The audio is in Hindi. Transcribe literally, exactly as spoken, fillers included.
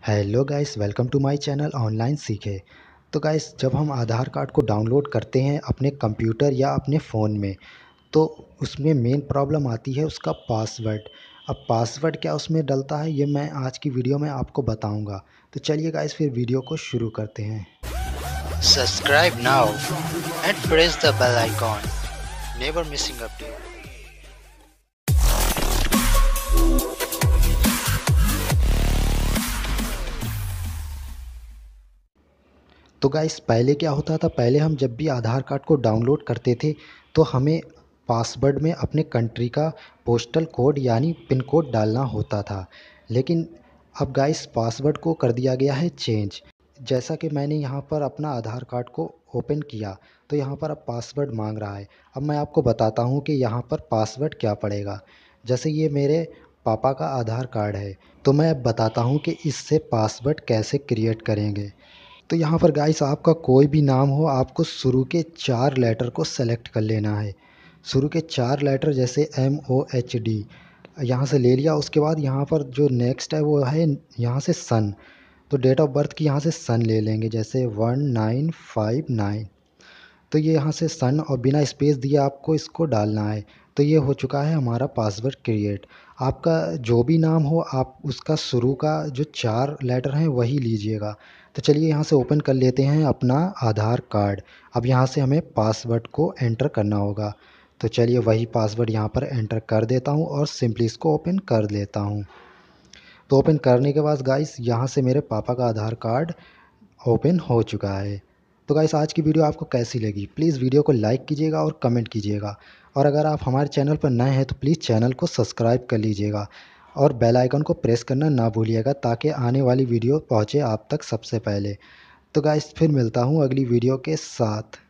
Hello guys, welcome to my channel online सीखे। तो गाइस, जब हम आधार कार्ड को डाउनलोड करते हैं अपने कंप्यूटर या अपने फ़ोन में, तो उसमें मेन प्रॉब्लम आती है उसका पासवर्ड। अब पासवर्ड क्या उसमें डलता है, ये मैं आज की वीडियो में आपको बताऊंगा। तो चलिए गाइस, फिर वीडियो को शुरू करते हैं। Subscribe now and press the bell icon. Never missing update. तो गाइस, पहले क्या होता था, पहले हम जब भी आधार कार्ड को डाउनलोड करते थे तो हमें पासवर्ड में अपने कंट्री का पोस्टल कोड यानी पिन कोड डालना होता था। लेकिन अब गाइस, पासवर्ड को कर दिया गया है चेंज। जैसा कि मैंने यहाँ पर अपना आधार कार्ड को ओपन किया तो यहाँ पर अब पासवर्ड मांग रहा है। अब मैं आपको बताता हूँ कि यहाँ पर पासवर्ड क्या पड़ेगा। जैसे ये मेरे पापा का आधार कार्ड है, तो मैं अब बताता हूँ कि इससे पासवर्ड कैसे क्रिएट करेंगे। तो यहाँ पर गाइस, आपका कोई भी नाम हो, आपको शुरू के चार लेटर को सेलेक्ट कर लेना है। शुरू के चार लेटर जैसे एम ओ एच डी यहाँ से ले लिया। उसके बाद यहाँ पर जो नेक्स्ट है वो है यहाँ से सन। तो डेट ऑफ बर्थ की यहाँ से सन ले लेंगे, जैसे वन नाइन फाइव नाइन। तो ये यहाँ से सन और बिना स्पेस दिए आपको इसको डालना है। तो ये हो चुका है हमारा पासवर्ड क्रिएट। आपका जो भी नाम हो, आप उसका शुरू का जो चार लेटर हैं वही लीजिएगा। तो चलिए यहाँ से ओपन कर लेते हैं अपना आधार कार्ड। अब यहाँ से हमें पासवर्ड को एंटर करना होगा। तो चलिए वही पासवर्ड यहाँ पर एंटर कर देता हूँ और सिंपली इसको ओपन कर लेता हूँ। तो ओपन करने के बाद गाइस, यहाँ से मेरे पापा का आधार कार्ड ओपन हो चुका है। तो गाइस, आज की वीडियो आपको कैसी लगी, प्लीज़ वीडियो को लाइक कीजिएगा और कमेंट कीजिएगा। और अगर आप हमारे चैनल पर नए हैं तो प्लीज़ चैनल को सब्सक्राइब कर लीजिएगा और बेल आइकन को प्रेस करना ना भूलिएगा, ताकि आने वाली वीडियो पहुंचे आप तक सबसे पहले। तो गाइस, फिर मिलता हूं अगली वीडियो के साथ।